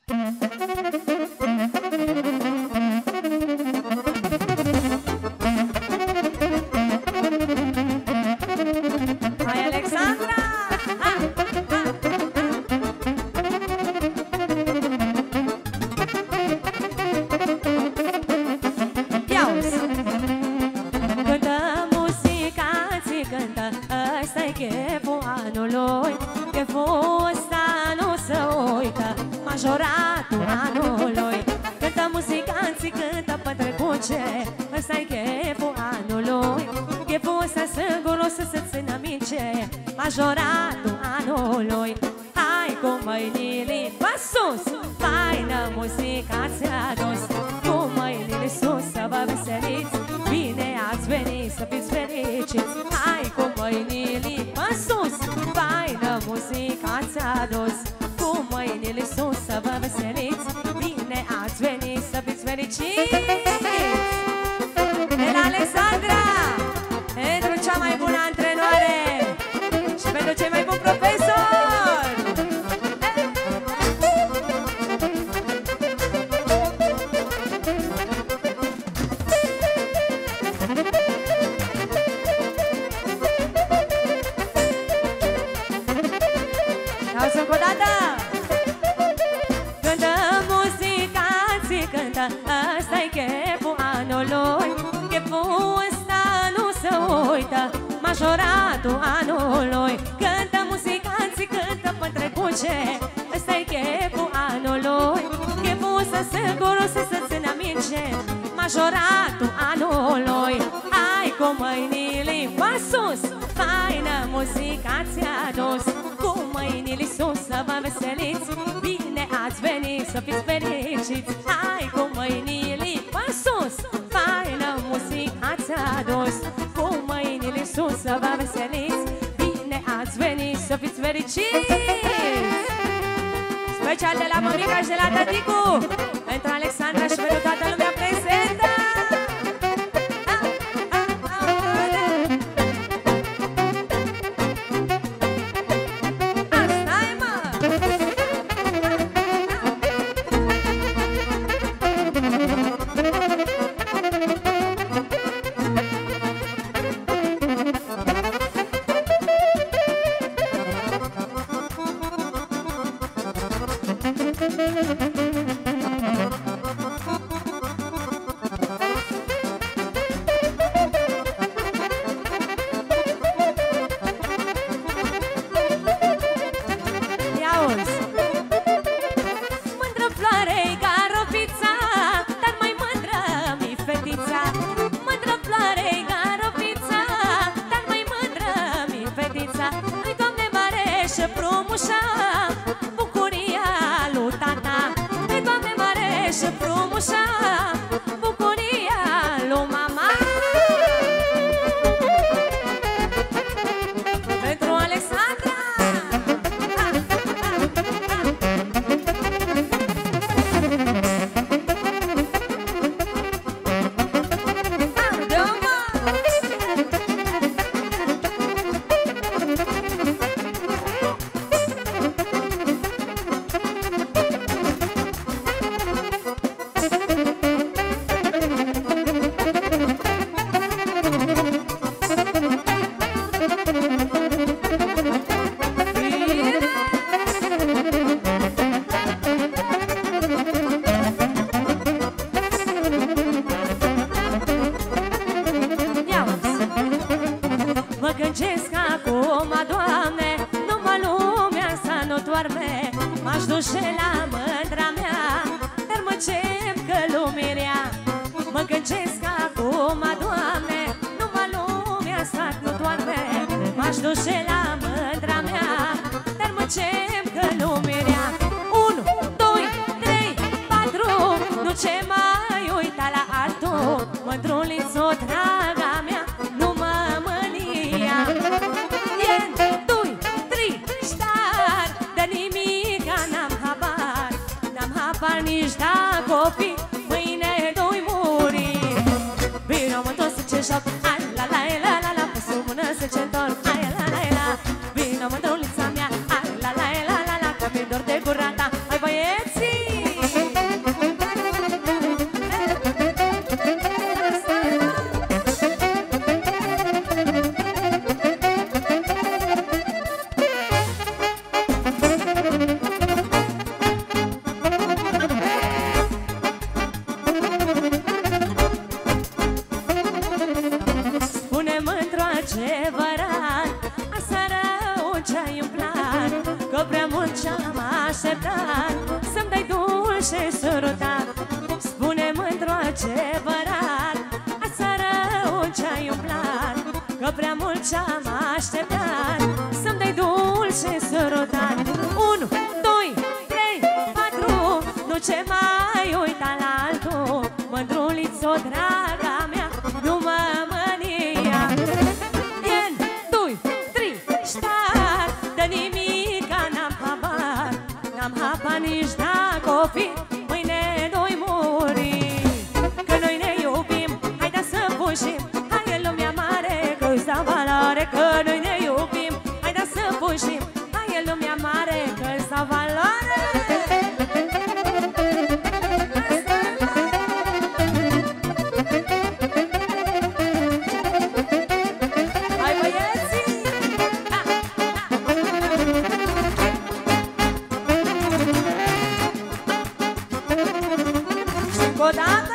Hai, Alexandra! Ia-uzi! Cântă muzica, ți cântă, ăsta-i cheful anului. Cheful ăsta nu se uită, majoratul anului. Cântă muzica, ți cântă, pătrecuce, ăsta-i cheful anului. Cheful ăsta singur o să se țină minte, majoratul anului. Hai cu mâinile pe sus, faină muzica ți-a adus. Cu mâinile sus să vă veseliți, bine ați venit să fiți fericiți. Hai cu mâinile pe sus, faină muzica ți-a adus. Cu mâinile sus să vă veseliți, bine ați venit să fiți fericiți. De la Alexandra, pentru cea mai bună antrenoare și pentru cei mai buni profesori. Auzi încă o dată! Cântă muzica, ți cântă, ăsta-i cheful anului. Cheful ăsta nu se uită, majoratul anului. Cântă muzica, ți cântă, pătrecuce, ăsta-i cheful anului. Cheful ăsta sigur o să se țină minte, majoratul anului. Hai cu mâinile pe sus, faină muzica ți-a adus. Cu mâinile sus să vă veseliți, bine ați venit să fiți fericiți. Hai cu mâinile pe sus, faină muzica ți-a adus. Cu mâinile sus să vă veseliți, bine ați venit să fiți fericiți. Special de la mămica și de la tăticu, pentru Alexandra și pentru toată lumea prezentă. Bucuria lui tata, Ei, Doamne mare și frumușa, bucuria lui mama. Pentru Alexandra. M-aș duce la mândra mea, dar mă cem că lumirea. Mă gândesc acum, Doamne, numai lumea sat nu doarme. M-aș duce la mândra mea, dar mă cem că lumirea. 1, 2, 3, 4, nu ce mai uita la altul. Mândrulițo, draga mea, nu mă mânia. 2, 3, star, de nimica n-am habar. N-am habar nici da copii, mâine doi muri. Vino mă tot să ce joc, ai la la la la la, pe sub mână să ce întorc, ai la la la. Vino mândrulița mea, ai la la la la la, că mi-e dor de gura ta, hai băieții! băgat, să-mi dai dulce sărutat. Spune mândru adevărat, aseară un ce-ai umplat, că prea mult ce-am așteptat, să-mi dai dulce sărutat. 1, 2, 3, 4, nu ce mai uita la altul, mândrulițo, draga mea, nu mă mânia. 1, 2, 3, start, de nimica n-am habar, n-am habar nici dacă o fi mâine noi muri. Că noi ne iubim, haide să fugim, hai în lumea mare că-ți dau valoare. Că noi ne iubim, haide să fugim, hai în lumea mare că-ți dau valoare. Hai băieții! Și încă o dată!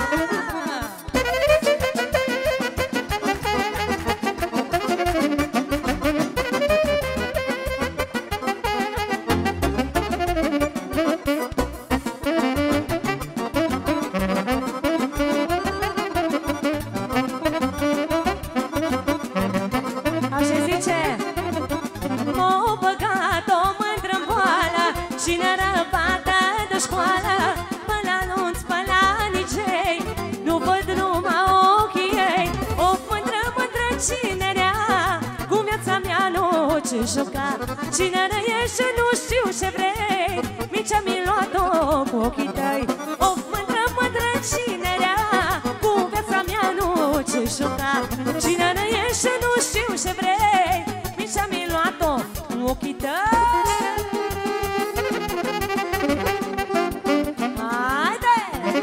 Așa zice: m-a băgat o mândră-n boală, cine răbată de școală, până la anunț, până la nicei, nu văd numai ochii ei. O mândră, mândră cinerea, cu viața mea nu ce juca. Cineră ești, nu știu ce vrei, mici mi luat-o cu ochii tăi. O mândră, mândră cinerea, cu viața mea nu ce juca. Cineră ești, nu știu ce vrei, mici mi luat-o cu ochii tăi. Haide!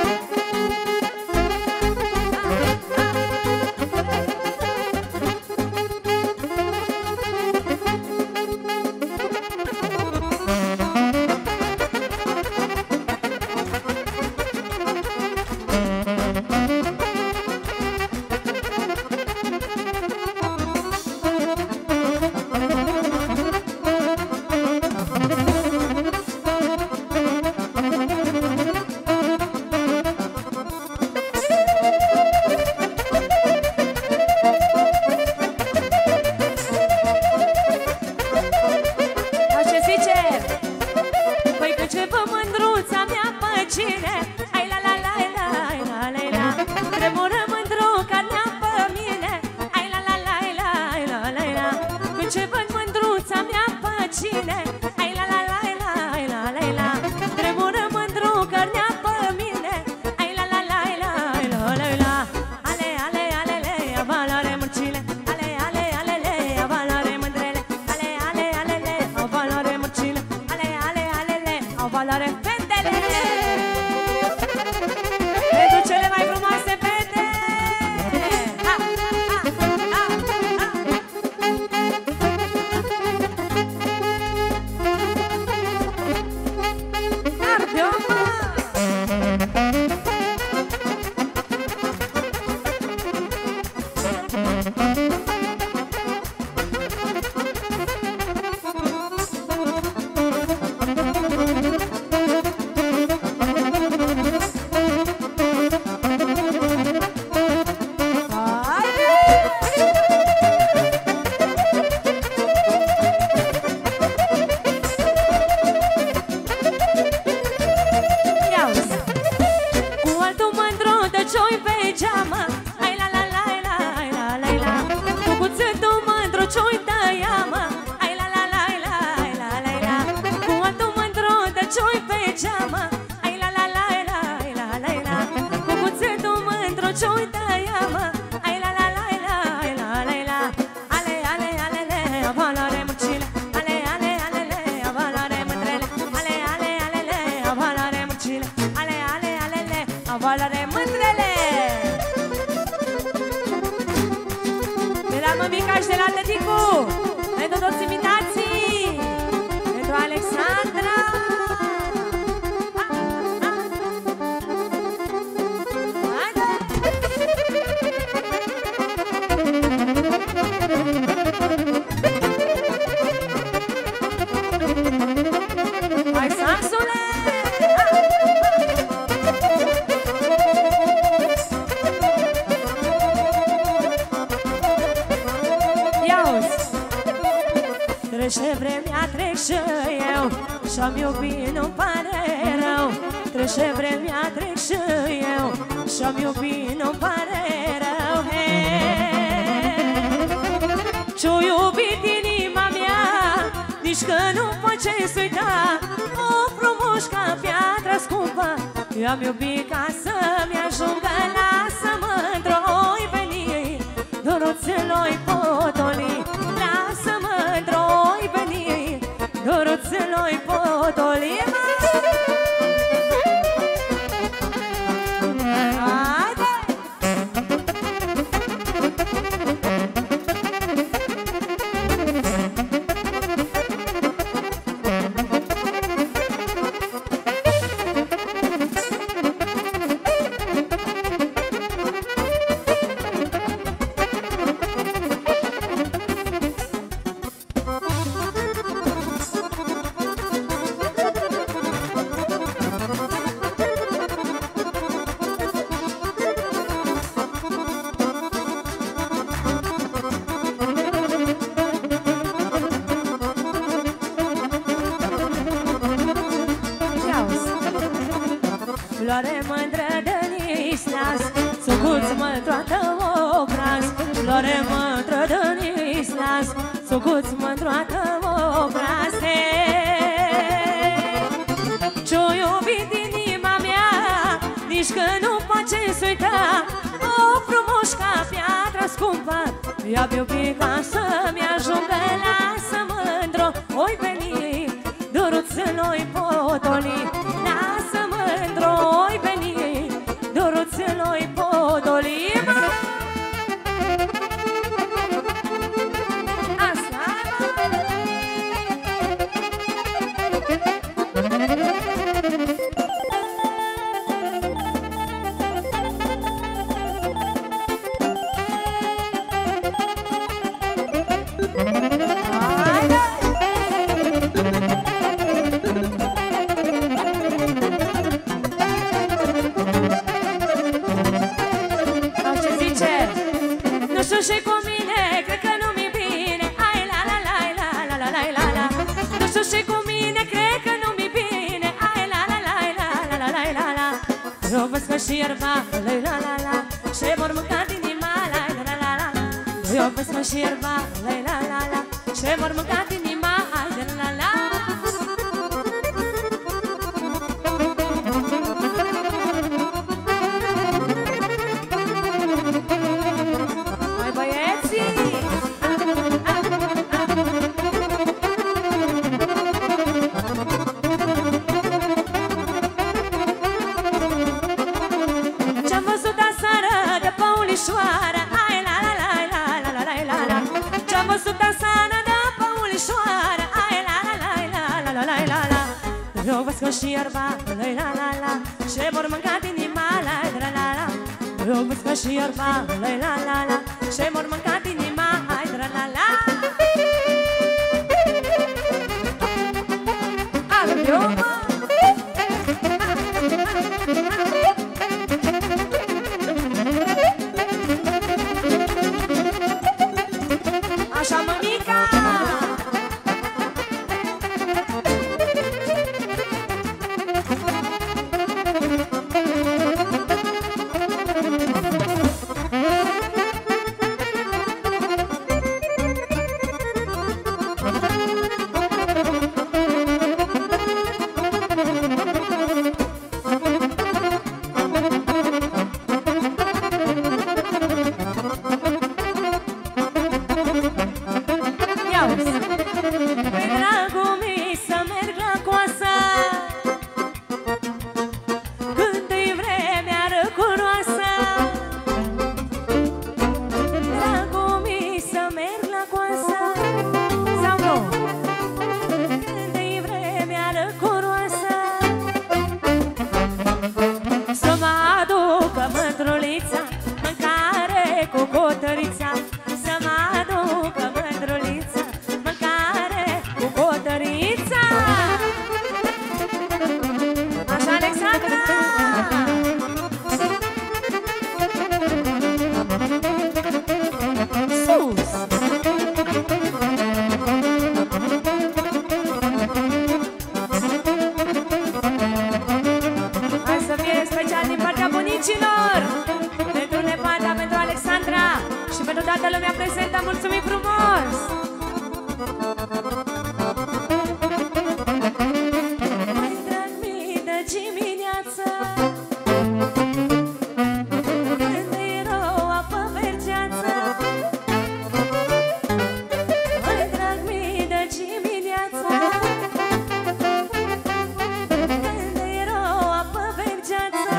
Așa zice: păi că ce vă mândruța mea pe cine, ai la la la la la la la, tremură mândru carnea pe mine, ai la la la la la la la. Că ce vă mândruța mea pe cine, ai la la la la la la la, tremură mândru carnea pe mine, ai la la la la la la la. Ale ale ale le, valoare mărcile, ale ale ale le, valoare mândrele, ale ale ale le, valoare mărcile, ale ale ale le, valoare fetele. Pentru cele mai frumoase fete. Ha, ha, ha, ha. Arde-o, mă! Cu altul mândru de cioi pe geamă, ai la la la la la la la. Cu cuțitul mândru cioi tăia, mă, ai la la la la la la la. Cu altul mândru de cioi pe geamă, ai la la la la la la la. Cu cuțitul mândru cioi tăia, mă, ai la la la la la la la. Ale ale ale le, valoare mărcile, ale ale ale le, valoare mândrele, ale ale ale le, valoare mărcile, ale ale ale le, valoare mândrele. De la mămica și de la tăticu, pentru toți invitații, pentru Alexandra. Hai, Samson! și eu și-am iubit, nu-mi pare rău. Trece vremea, trec și eu și-am iubit, nu-mi pare rău. Ce-o iubit inima mea, nici că nu face să uita. O frumos ca piatra scumpă, eu-am iubit ca să-mi ajungă. Lasă-mă într-o-i veni, doruțelor-i potoli. Lasă-mă într-o-i veni, doruțelor-i potoli. Floare mândră de nislas, sucuți-mă toată obraz. Floare mândră de nislas, sucuți-mă toată obraz. Ce-o iubit inima mea, nici că nu face să uita. O frumos ca piatra scumpă, i-am iubit ca să-mi ajungă. Lasă-mă într-o, oi veni, doruțelor-i potoli. Lasă-mă într-o-i veni, doruțelor-i potoli. Și cu mine, cred că nu mi-e bine. Ai la la la la la la la la la. Nu știu și cu mine, cred că nu mi-e bine. Ai la la la la la la la la la. Eu văd că și ierba, la la la la. Și vor mânca din inima, la la la la. Eu văd că și ierba, la la la la. Și vor mânca din inima, la la la. Eu văd că și ierba, la la la la. Și vor mânca din inima, la la la la. Eu văd că și ierba, la la la la. Și vor mânca din inima, la la la. Alu-eu, mă! Așa, mămica! dimineață. Când era o apă vergeață, mai drag mii de dimineață. Când era o apă vergeață,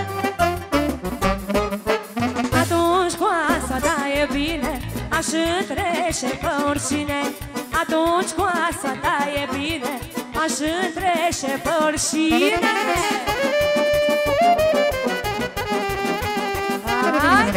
atunci coasa ta e bine, aș întrece pe oricine. Atunci coasa ta e bine, aș întrece pe oricine. Haide!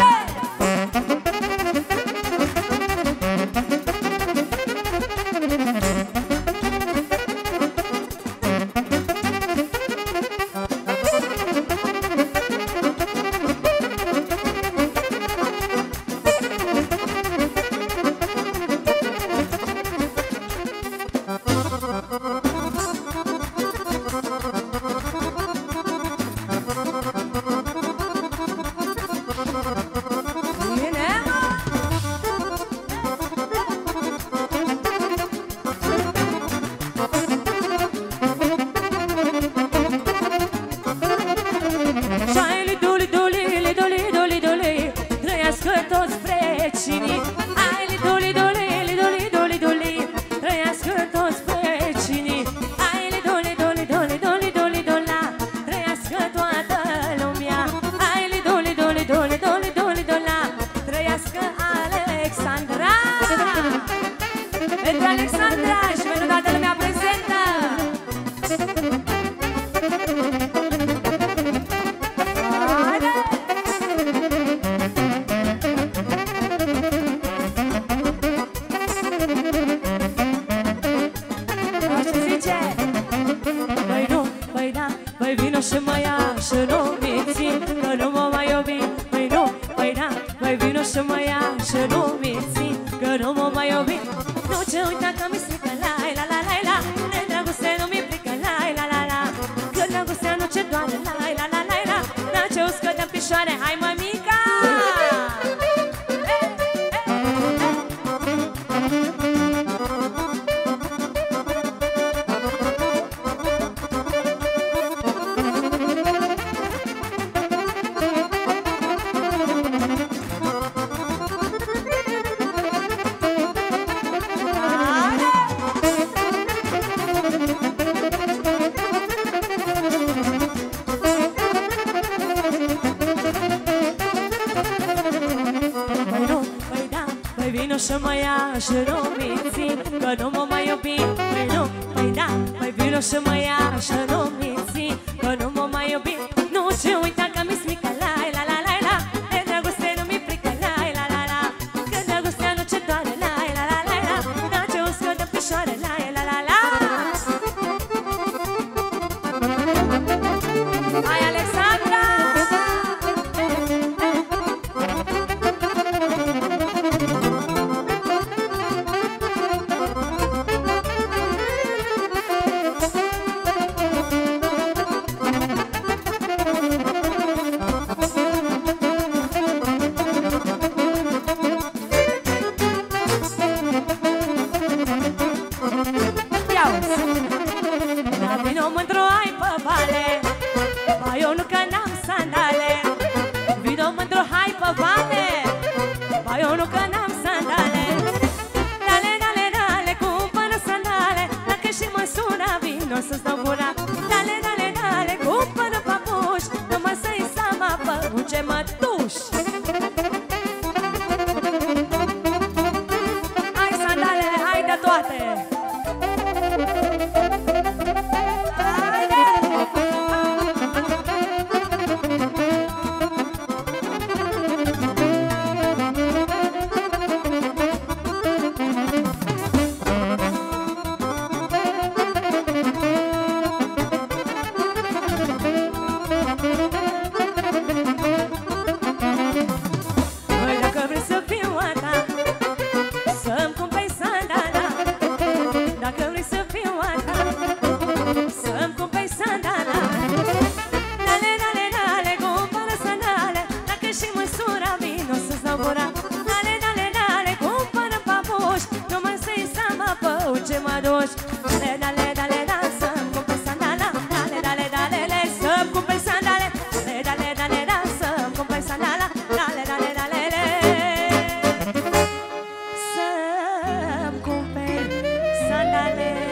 cumperi sandale.